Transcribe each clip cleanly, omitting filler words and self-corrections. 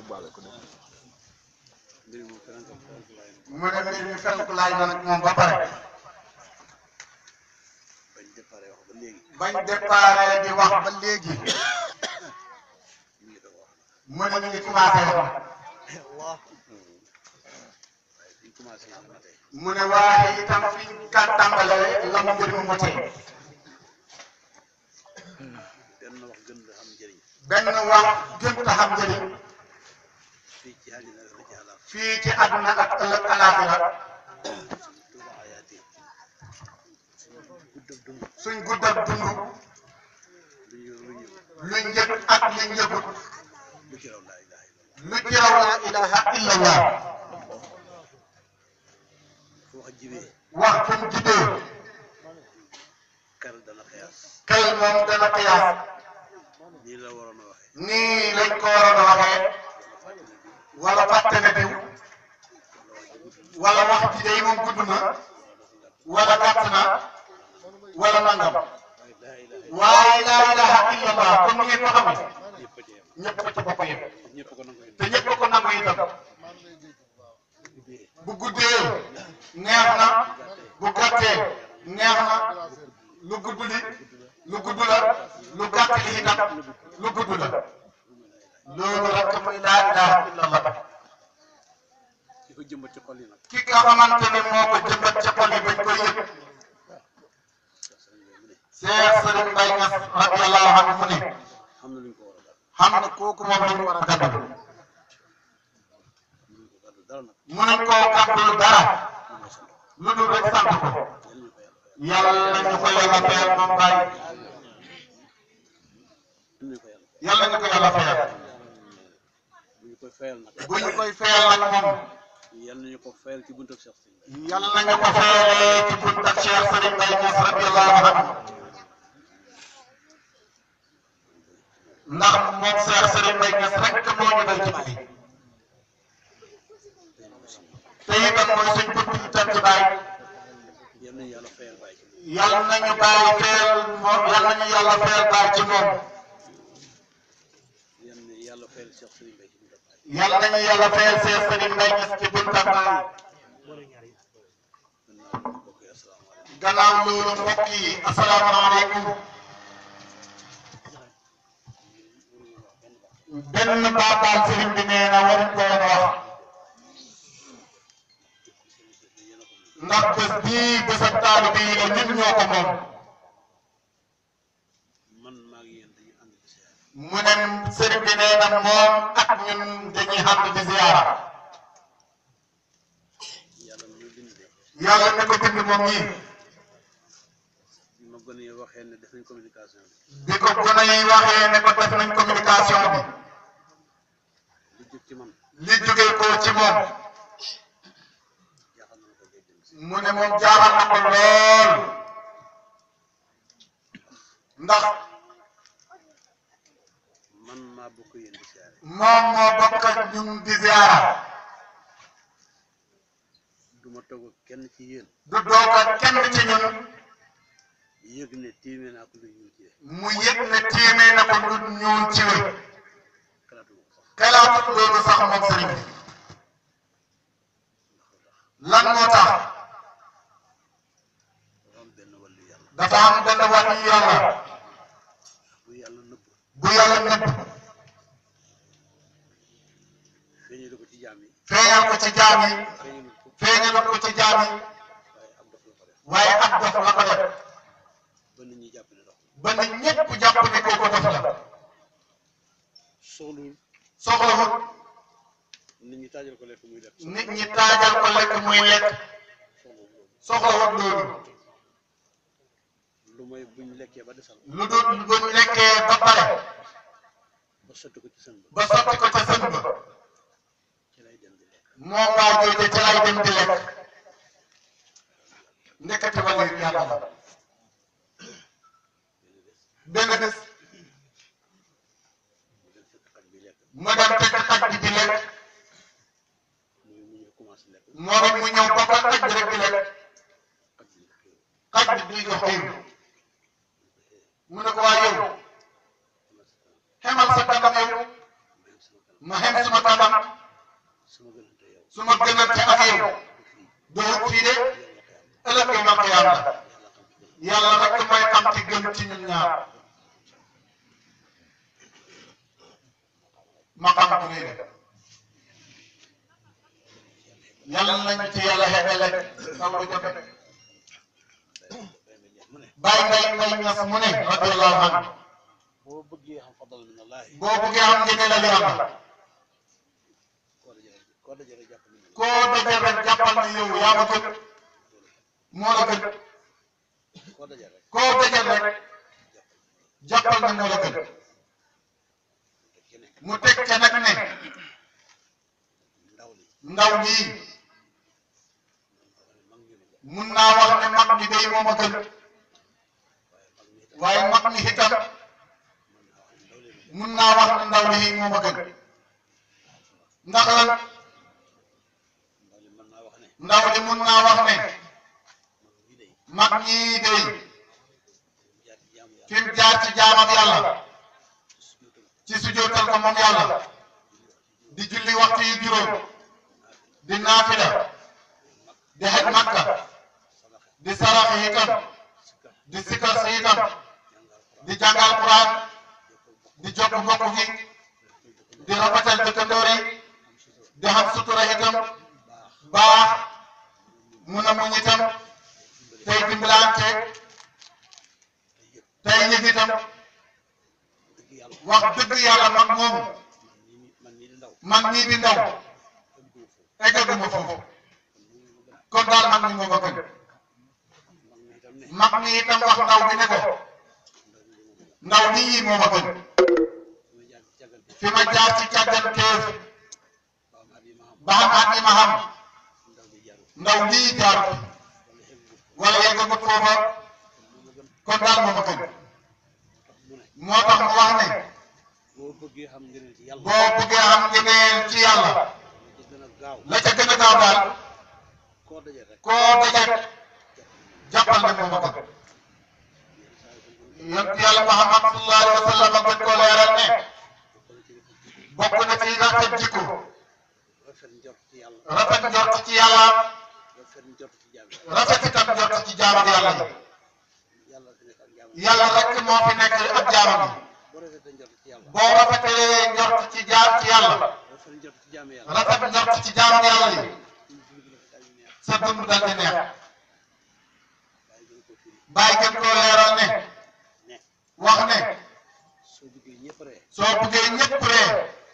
mu ne mbir mi fekk laay na nag moom ba pare bañ déparé di wax ba léegi mu ne ñu ngi commencé wax mu ne waaye itam fi ñu ka tàmbalee la mu mbir mu motee benn wax gën a xam njëriñ fii ci àdduna ak ëllëg alaaxira suñ guddal dund luñ yëg ak luñ yëgut lu ci raw laa ilaha illallah wax fu mu jibee kay moom dana xiyaas nii lañ ko waroon a waxee wala fàtte na diw wala wax ji day moom gudd na wala gàtt na wala nangam waaye laa ilaha illallah comme ni ngeen ko xamee ñëpp ci bopp yëpp te ñëpp ko nangu itam bu guddee neex na bu gàttee neex na lu gudd li lu gudd la lu gàtt li itam lu gudd la loolu rek muy laa ilaha illallah ki nga xamante ne moo ko jëmbat ca xol yi bañ koy yëg Cheikh Serigne Mbaye Niass radiyallahu anhu mu ne xam na kooku moom la ñu war a gàddu mënuñ koo gàddul dara lu dul rek sant ko yàlla nañu ko yàlla fayal moom Baye yàlla nañu ko yàlla fayal bu ñu koy fayal nag moom yàlla nañu ko fayal ci buntu Cheikh Serigne yàlla nañu ko fayalee ci buntu Cheikh Serigne Mbaye Niass radiyallahu anhu ndax moom Cheikh Serigne Mbaye Niass rek moo ñu dal ci Baye te itam mooy suñ buntu itam ci Baye yàlla nañu Baye fayal moom yàlla nañu yàlla fayal Baye ci moom yàlla nañu yàlla fayal Cheikh Serigne Mbaye Niass ci buntu Baye gannaaw loolu mbokk yi asalaamaaleykum benn baabaal sëriñ bi nee na waruñ ko woon wax ndax bés bii bésab taalu bii la ñun ñoo ko moom mu ne sëriñ bi nee na moom ak ñun dañuy ànd di ziyaara yàlla na ko bind moom ñii bi ko gone yi waxee ne ko def nañ communication bi li jógee ko ci moom mu ne moom jaaxal na ko lool ndax moom moo bokk ak ñun di ziyaara du doog ak kenn ci ñun mu yëg ne tiimee na ko lu ñuul ci wér xalaatut loolu sax moom sëriñ bi lan moo tax dafa am benn wàllu yàlla bu yàlla nëbb feeñal ko ci jaam yi feeñal ko ci jaam yi waaye ak dof la ko def ba nit ñëpp jàpp ne kooku dof la soxlawut nit ñi taajal ko lekk muy lekk soxlawut loolu lu dul buñ lekkee ba pare ba sotti ko ca sën ba moom waa jooje ca lay dem di lekk ndekete wala yàlla la benn bés ma dem fekk xaj bi di lekk moom it mu ñëw ba ko xaj bi rek di lekk xaj bi duy ko xiir mu ne ko waa yow xemal sa kanam yow ma xem suma kanam su ma gënante ak yow doo fii de ëllëg yow ma qiyaam yàlla rek mooy xam ci gën ci ñun ñaar ma xam ko nii de yàlla nañu ci yàlla xeexale saw ko jote bàyyi ngay ñas mu ne radiyallahu anhu boo bëggee xam fadal min Allah boo bëggee xam ngëneel yàlla koo dajal rek jàppal na yow yaa ma gën moo la gën koo dajal rek jàppal na moo la gën mu teg ca nag ne ndaw lii mun naa wax ne mag ñi day moo ma gën waaye mag ñi itam mun naa wax ne ndaw lii moo ma gën ndax lan ndaw li mun naa wax ne mag ñii day fi mu jaar ci jaamam yàlla ci sujjóotal ko moom yàlla di julli waxtu yu juróom di naafila di xaj makka di saraxe itam di sikar si itam di jàngal Quran di jokk mbokk gi di rafetal dëkkandoor yi di xam sutura itam baax mun a muñ itam tey dimbalante tey yëg itam wax dëgg yàlla mag moomu man nii di ndaw eggaguma foofu kon daal mag ñi moo ma gën mag ñi itam wax ndaw bi ne ko ndaw nii moo ma gën fi ma jaar ci càgganteef ba xam at yi ma xam ndaw lii jaar wala yeggagut foofa kon daal moo ma gën moo tax mu wax ne boo bëggee xam ngëneel ci yàlla boo bëggee xam ngëneel ci yàlla la ca gën a gaaw daal koo daje rek jàppal ne moo ma gën yonent yàlla Muhammad sallallahu alayhi wa sallam gën koo leeral ne bokk na ci rafet jikko rafet njort ci yàlla rafet njort ci yàlla rafet njort ci jaam rafet itam njort ci jaamu yàlla yi yàlla rek moo fi nekk ak jaamam yi boo rafetee njort ci yàlla boo rafetee njort ci yàlla rafet njort ci jaam yàlla rafet njort ci jaamu yàlla yi sa dund dal di neex bàyyi gën koo leeral ne wax ne soo bëggee ñëpp ree soo bëggee ñëpp ree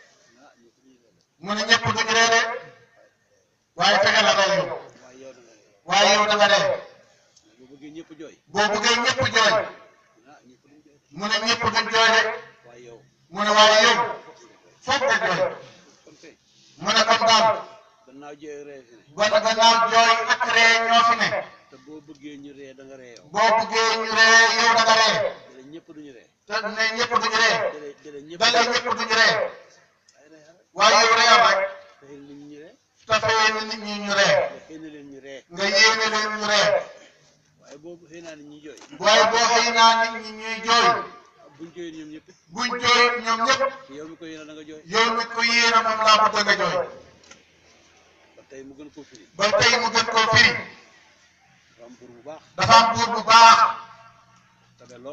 mu ne ñëpp duñ ree de waaye fexe la rey yow waaye yow da nga ree boo bëggee ñëpp jooy boo bëggee ñëpp jooy mu ne ñëpp duñ jooy de mu ne waaye yow foog nga jooy mu ne kon daal gannaaw jooy ree fi ne gannaaw jooy ak ree ñoo fi ne te boo bëggee ñu ree da nga ree yow boo bëggee ñu ree yow da nga ree dale ñëpp duñu ree te ne ñëpp duñu ree dale ñëpp dalee ñëpp duñu ree waaye yow reyal rek fexeel nit ñi ree te fee nit ñi ñu ree nga xëy na leen ñu ree nga yéene leen ñu ree waaye boo xëy naa nit ñi jooy waaye boo xëy naa nit ñi ñuy jooy buñ jooy ñoom ñëpp buñ jooy ñoom ñëpp yow mi ko yéene da nga jooy yow mi ko yéene moom laa bëgg nga jooy ba tey mu gën koo firi ba tey mu gën koo firi dafa am buur bu baax dafa am buur bu baax tabe lool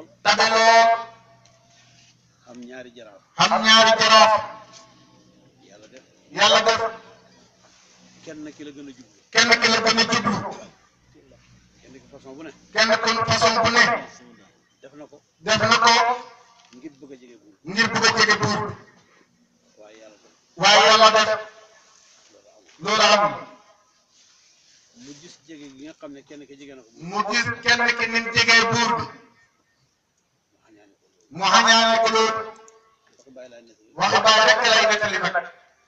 xam ñaari jaraaf xam ñaari jaraaf yàlla def kenn ki la gën a jublu kenn ki la gën a jublu kenn ki façon bu ne kenn ku façon bu ne def na ko ngir bëgg a jege buur buur waaye yàlla def loolu amul mu gis jege gi nga xam ne kenn ki jege na ko mu gis kenn ki ni mu jegee buur bi mu xañaane ko loolu waxi baay rek lay nettali nag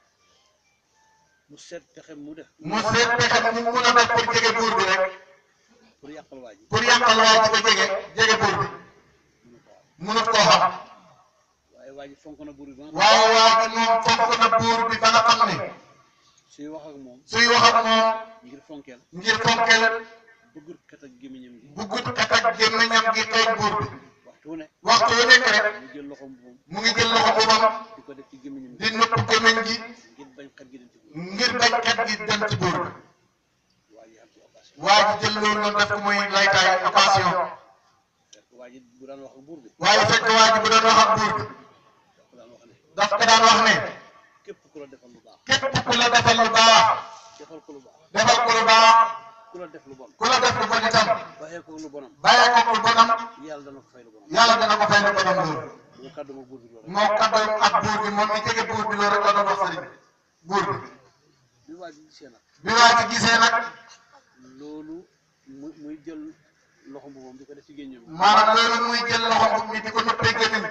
mu seet pexe mu def mu seet pexe mu mun a def pour jege buur bi rek pour yàqal waa ji pour yàqal waa ji ko jege buur bi munut koo xam waaye waa ji fonk na buur bi waaye waa ji moom fonk na buur bi ba nga xam ne suy wax ak moom ngir fonkeel bëggut kat ak gémmiñam gi xeeñ buur bi waxtu wu nekk rek mu jël loxoom boobu mu ngi jël loxo boobam di ko def ci gémmiñam di nëpp gémmiñ gi ngir bañ xet gi dem ci buur ngir bañ xet gi dem ci buur bi waa ji am ci occasion waa ji jël loolu noonu def ko muy laytaay occasion fekk waa ji bu daan wax ak buur bi waaye fekk waa ji bu doon wax ak buur bi dafa daan wax ne daf ko daan wax ne képp ku la defal lu baax képp ku la defal lu baax defal ko lu baax defal ko lu baax ku la def lu bon ku la def lu bon itam bàyyee ko lu bonam bàyyee ko lu bonam yàlla dana ko fay lu bonam yàlla dana ko fay lu bonam loolu mu kàddu ma buur bi loolu moo kaddu ak buur bi moom mi jege buur bi loolu rek la doon wax sëriñ buur bi bi waa ji gisee nag bi waa ji gisee nag loolu muy jël loxo bu moom di ko def ci génñam maanaam loolu muy jël loxo mi di ko nëppee gémmiñ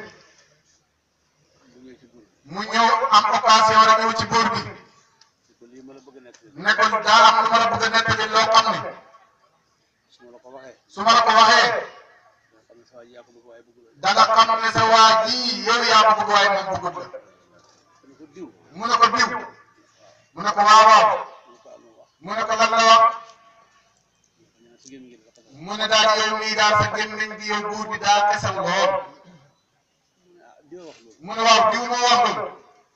bu ñëw ci buur bi mu ñëw am occasion rek ñëw ci buur bi di ko lii ma la bëgg a nekk ne ko daa am lu ma la bëgg a nettali loo xam ne su ma la ko waxee su ma la ko waxee nga xam ne saa yaa ko bëgg waaye bëgg la da nga xam ne sa waa ji yow yaa ko bëgg waaye moom bëggut la dana ko diw mu ne ko diw mu ne ko waaw waaw mu ne ko am lu wax mu ne ko lan la wax ñu ne si gémmiñ gi dafa mu ne daal yow mii daal sa gémmiñ gi yow buur bi daal kesal lool diw wax loolu mu ne waaw diw moo wax loolu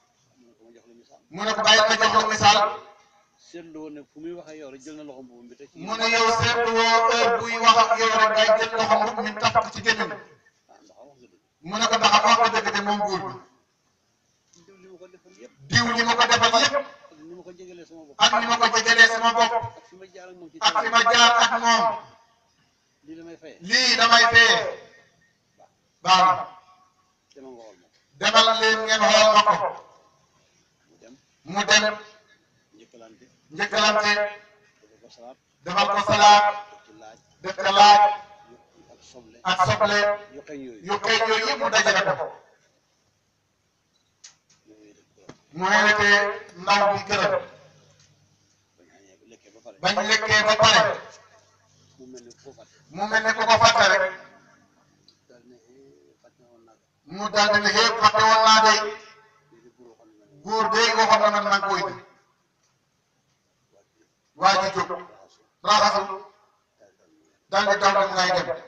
mu ne ko ma jox la misaal mu ne ko bàyyi ma jox la misaal seetlu woon ne fu muy waxee yow rek jël na loxo boobu bi te ci mu ne yow seetlu woo heure buy wax ak yow rek day jël loxo mbub mi taf ko ci gémmiñ ndax wax nga dëgg mu ne ko ndax wax nga dëgg de moom buur bi diw li ma ko defal yëpp diw li ma ko defal yépp ak ni ma ko jégalee sama bopp ak ni ma ko jegelee sama bopp ak fi ma jaar ak moom ci ak fi ma jaar ak moom lii la may fayee lii damay fee baax na dama nga xool ma demal leen ngeen xool ma ko mu dem mu dem njëkkalante njëkkalante dafa ko salaat defal ko salaat def ci laaj def ko laaj ak soble ak soble yu xeeñ yooyu yu xëy yooyu yëpp mu dajale ko yooyu def ko mu invité ndaw bi gërëm bañ añee ba lekkee ba pare bañ lekkee ba pare mu mel ne foo fàtte mu mel ne ku ko fàtte rek daal ne fàtte woon naa ko mu daal di ne xëy fàtte woon naa de lii de buur waxoon na ma buur de waxoon na man maa ngi koy di waa ji jóg raxasu daal di daw dem ngay dem